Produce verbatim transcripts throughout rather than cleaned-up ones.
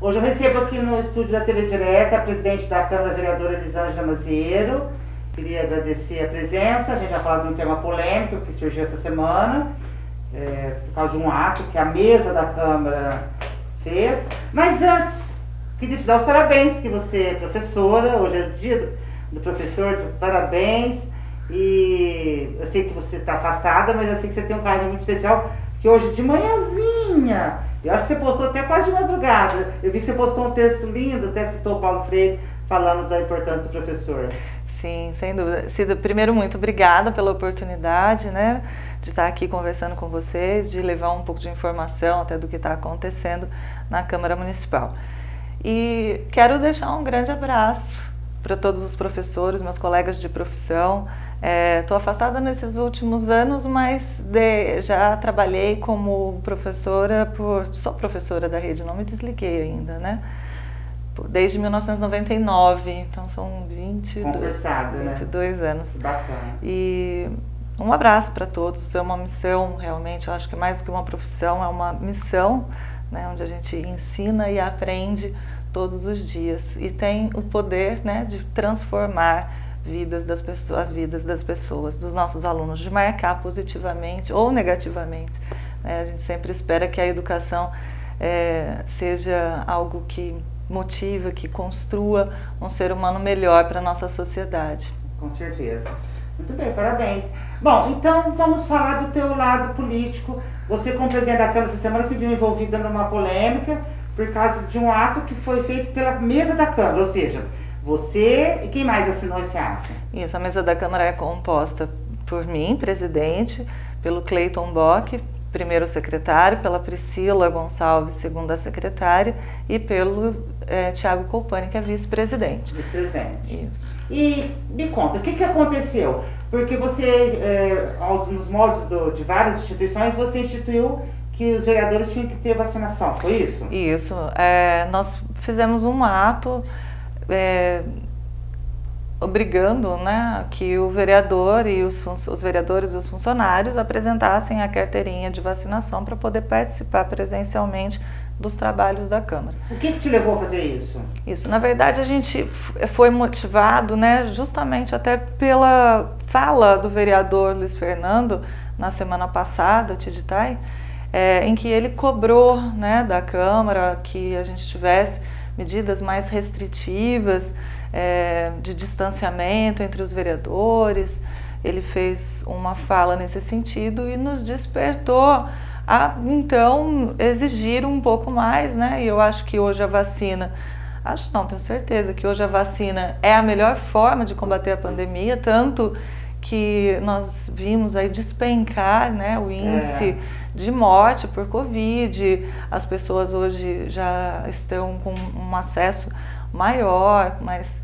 Hoje eu recebo aqui no estúdio da T V Direta a presidente da Câmara, a vereadora Elisângela Mazieiro. Queria agradecer a presença. A gente vai falar de um tema polêmico que surgiu essa semana, é, por causa de um ato que a mesa da Câmara fez. Mas antes, queria te dar os parabéns, que você é professora. Hoje é o dia do, do professor, parabéns. E eu sei que você está afastada, mas eu sei que você tem um carinho muito especial, que hoje de manhãzinha, eu acho que você postou até quase de madrugada, eu vi que você postou um texto lindo, até citou o Paulo Freire, falando da importância do professor. Sim, sem dúvida. Cida, primeiro, muito obrigada pela oportunidade, né, de estar aqui conversando com vocês, de levar um pouco de informação até do que está acontecendo na Câmara Municipal. E quero deixar um grande abraço para todos os professores, meus colegas de profissão. Estou é, afastada nesses últimos anos, mas de, já trabalhei como professora, por, sou professora da rede, não me desliguei ainda, né? Desde mil novecentos e noventa e nove, então são vinte e dois, vinte e dois né? anos. Bacana. E um abraço para todos, é uma missão realmente, eu acho que mais do que uma profissão, é uma missão, né, onde a gente ensina e aprende todos os dias e tem o poder, né, de transformar vidas das pessoas, as vidas das pessoas, dos nossos alunos, de marcar positivamente ou negativamente. Né? A gente sempre espera que a educação é, seja algo que motiva, que construa um ser humano melhor para a nossa sociedade. Com certeza. Muito bem, parabéns. Bom, então vamos falar do teu lado político. Você, como presidente da Câmara, essa semana se viu envolvida numa polêmica por causa de um ato que foi feito pela mesa da Câmara, ou seja, você e quem mais assinou esse ato? Isso, a mesa da Câmara é composta por mim, presidente, pelo Cleiton Bock, primeiro secretário, pela Priscila Gonçalves, segunda secretária, e pelo é, Tiago Colpani, que é vice-presidente. Vice-presidente. Isso. E me conta, o que, que aconteceu? Porque você, é, aos, nos moldes do, de várias instituições, você instituiu que os vereadores tinham que ter vacinação, foi isso? Isso. É, nós fizemos um ato É, obrigando, né, que o vereador e os, os vereadores e os funcionários apresentassem a carteirinha de vacinação para poder participar presencialmente dos trabalhos da Câmara. O que, que te levou a fazer isso? Isso, na verdade a gente foi motivado, né, justamente até pela fala do vereador Luiz Fernando na semana passada, Tiditai, é, em que ele cobrou, né, da Câmara que a gente tivesse medidas mais restritivas, é, de distanciamento entre os vereadores. Ele fez uma fala nesse sentido e nos despertou a, então, exigir um pouco mais, né? E eu acho que hoje a vacina, acho não, tenho certeza que hoje a vacina é a melhor forma de combater a pandemia, tanto que nós vimos aí despencar, né, o índice é. de morte por Covid. As pessoas hoje já estão com um acesso maior, mais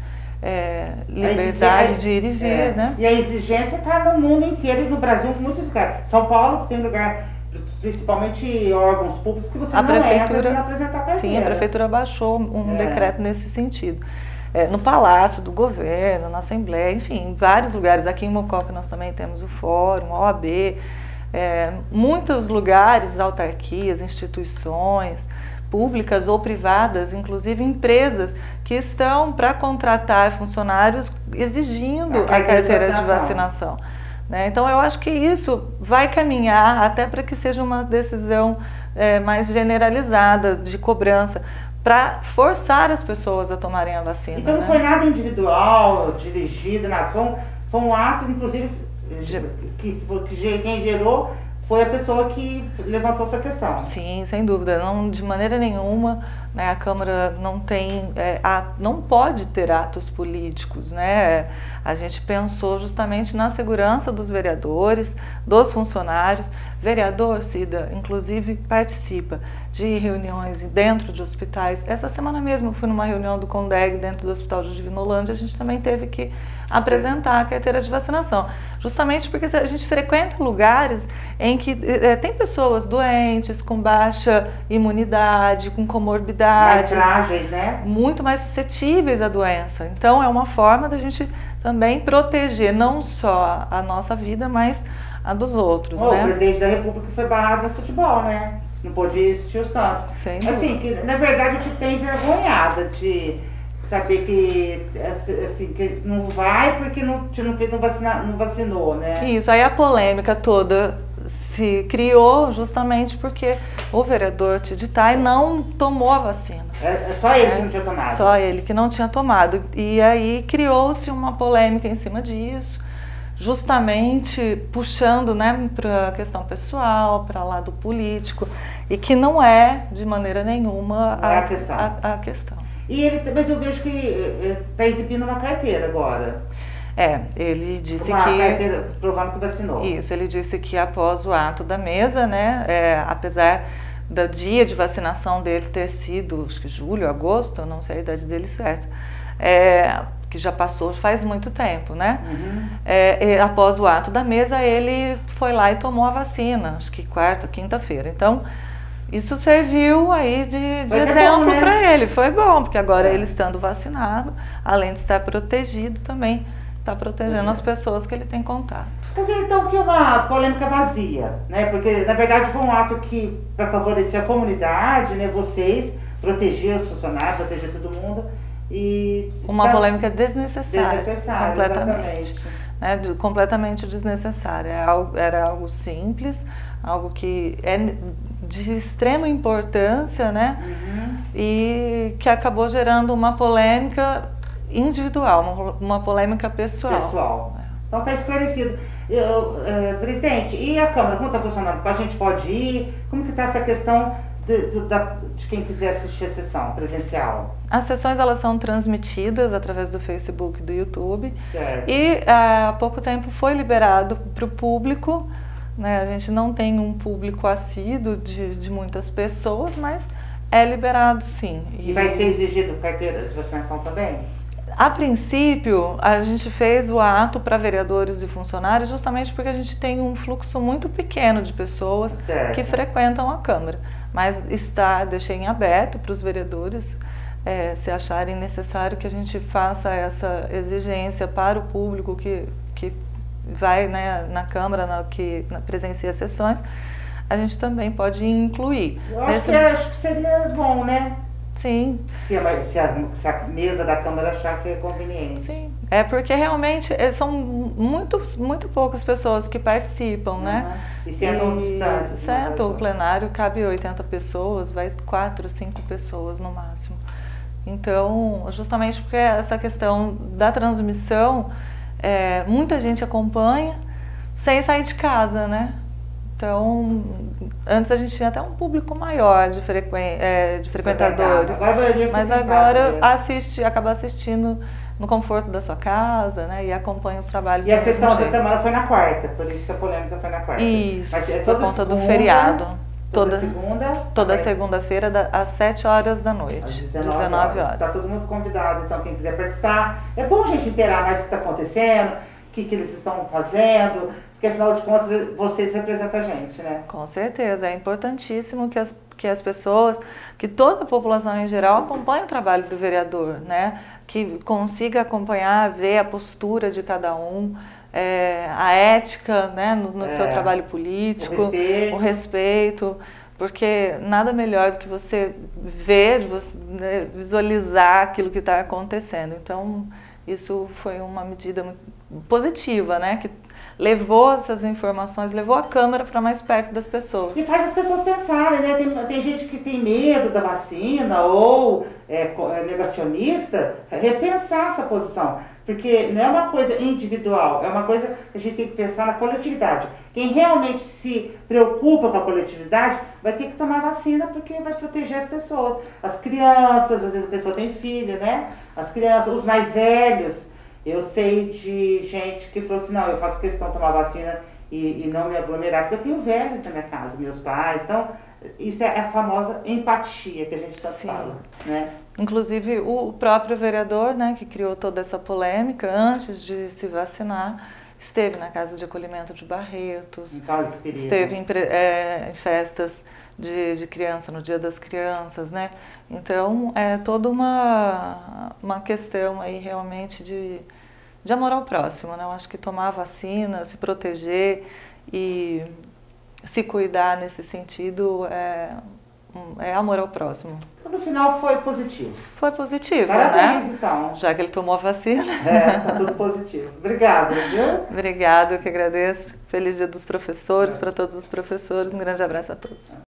é, liberdade de ir e vir, é. né? E a exigência está no mundo inteiro e no Brasil, em muitos lugares. São Paulo tem lugar, principalmente órgãos públicos, que você a não prefeitura, entra sem apresentar a carteira. Sim, a prefeitura baixou um é. decreto nesse sentido. É, no Palácio do Governo, na Assembleia, enfim, em vários lugares. Aqui em Mococa nós também temos o Fórum, a O A B, é, muitos lugares, autarquias, instituições públicas ou privadas, inclusive empresas que estão para contratar funcionários exigindo a carteira, a carteira de vacinação. De vacinação né? Então eu acho que isso vai caminhar até para que seja uma decisão é, mais generalizada de cobrança, para forçar as pessoas a tomarem a vacina. Então não né? foi nada individual, dirigido, nada. Foi um, foi um ato, inclusive, de... que, que quem gerou foi a pessoa que levantou essa questão. Sim, sem dúvida. Não, de maneira nenhuma, né, a Câmara não tem, é, a, não pode ter atos políticos, né? A gente pensou justamente na segurança dos vereadores, dos funcionários. Vereador, Cida, inclusive, participa de reuniões dentro de hospitais. Essa semana mesmo eu fui numa reunião do CONDEG dentro do Hospital de Divinolândia, a gente também teve que apresentar a carteira de vacinação. Justamente porque a gente frequenta lugares em que é, tem pessoas doentes, com baixa imunidade, com comorbidades. Mais frágeis, né? Muito mais suscetíveis à doença. Então é uma forma da gente também proteger não só a nossa vida, mas a dos outros, oh, né? O presidente da República foi barrado no futebol, né? não pôde assistir o Santos. Sem assim, que, na verdade eu fico até envergonhada de saber que, assim, que não vai porque não, não, fez, não, vacina, não vacinou, né? Isso, aí a polêmica toda se criou justamente porque o vereador Tiditai não tomou a vacina. É, é só ele é, que não tinha tomado? Só ele que não tinha tomado. E aí criou-se uma polêmica em cima disso, justamente puxando, né, para a questão pessoal, para o lado político, e que não é, de maneira nenhuma, a, a, a, questão. A, a questão. E ele, mas eu vejo que está exibindo uma carteira agora. É, ele disse uma que... Uma carteira provando que vacinou. Isso, ele disse que após o ato da mesa, né, é, apesar do dia de vacinação dele ter sido, acho que julho, agosto, eu não sei a idade dele certa, é, que já passou faz muito tempo, né? Uhum. É, é, após o ato da mesa, ele foi lá e tomou a vacina, acho que quarta, quinta-feira. Então, isso serviu aí de, de exemplo, né, para ele. Foi bom, porque agora é. ele estando vacinado, além de estar protegido, também está protegendo uhum. as pessoas que ele tem contato. Quer dizer, então, que é uma polêmica vazia, né? Porque, na verdade, foi um ato que, para favorecer a comunidade, né, vocês, proteger os funcionários, proteger todo mundo. E uma tá polêmica desnecessária. Desnecessária, completamente. Né, de, completamente desnecessária. É algo, era algo simples, algo que é de extrema importância, né? Uhum. E que acabou gerando uma polêmica individual, uma, uma polêmica pessoal. Pessoal. É. Então está esclarecido. Eu, é, presidente, e a Câmara, como está funcionando? A gente pode ir? Como que está essa questão de, de, de quem quiser assistir a sessão presencial? As sessões elas são transmitidas através do Facebook e do YouTube. Certo. E há pouco tempo foi liberado para o público, né? A gente não tem um público assíduo de, de muitas pessoas, mas é liberado sim. E, e vai ser exigido carteira de vacinação também? A princípio, a gente fez o ato para vereadores e funcionários justamente porque a gente tem um fluxo muito pequeno de pessoas certo. que frequentam a Câmara. Mas está, deixei em aberto para os vereadores, é, se acharem necessário que a gente faça essa exigência para o público que, que vai, né, na Câmara, na, que na, presencia as sessões, a gente também pode incluir. Eu acho, Nesse... que, acho que seria bom, né? Sim. Se a, se, a, se a mesa da Câmara achar que é conveniente. Sim, é porque realmente são muito, muito poucas pessoas que participam, uhum. né? E sentam distantes. Certo, o plenário cabe oitenta pessoas, vai quatro, cinco pessoas no máximo. Então, justamente porque essa questão da transmissão, é, muita gente acompanha sem sair de casa, né? Então, antes a gente tinha até um público maior de, frequen é, de frequentadores, mas agora assiste, acaba assistindo no conforto da sua casa, né, e acompanha os trabalhos. E a sessão essa semana foi na quarta, por isso que a polêmica foi na quarta. Isso, mas é por conta segunda, do feriado. Toda, toda segunda? Toda segunda-feira, às sete horas da noite, às dezenove horas. Está todo mundo convidado, então quem quiser participar. É bom a gente inteirar mais o que está acontecendo, o que, que eles estão fazendo, porque afinal de contas vocês representam a gente, né? Com certeza, é importantíssimo que as, que as pessoas, que toda a população em geral acompanhe o trabalho do vereador, né? Que consiga acompanhar, ver a postura de cada um, é, a ética, né, no, no é, seu trabalho político, o respeito. o respeito, porque nada melhor do que você ver, você, né, visualizar aquilo que está acontecendo. Então, isso foi uma medida muito positiva, né, que levou essas informações, levou a Câmara para mais perto das pessoas. E faz as pessoas pensarem, né? Tem, tem gente que tem medo da vacina ou é, negacionista, repensar essa posição. Porque não é uma coisa individual, é uma coisa que a gente tem que pensar na coletividade. Quem realmente se preocupa com a coletividade vai ter que tomar vacina porque vai proteger as pessoas. As crianças, às vezes a pessoa tem filho, né? As crianças, os mais velhos. Eu sei de gente que falou assim, não, eu faço questão de tomar vacina e, e não me aglomerar, porque eu tenho velhos na minha casa, meus pais. Então, isso é a famosa empatia que a gente tanto fala, né? Inclusive, o próprio vereador, né, que criou toda essa polêmica, antes de se vacinar, esteve na casa de acolhimento de Barretos, então, que esteve em, é, em festas de, de criança, no Dia das Crianças, né? Então, é toda uma, uma questão aí realmente de, de amor ao próximo, né? Eu acho que tomar a vacina, se proteger e, se cuidar nesse sentido é, é amor ao próximo. No final foi positivo. Foi positivo, Parabéns, né? então. Já que ele tomou a vacina. É, tá tudo positivo. Obrigada, viu? Obrigada, eu que agradeço. Feliz Dia dos Professores para todos os professores. Um grande abraço a todos.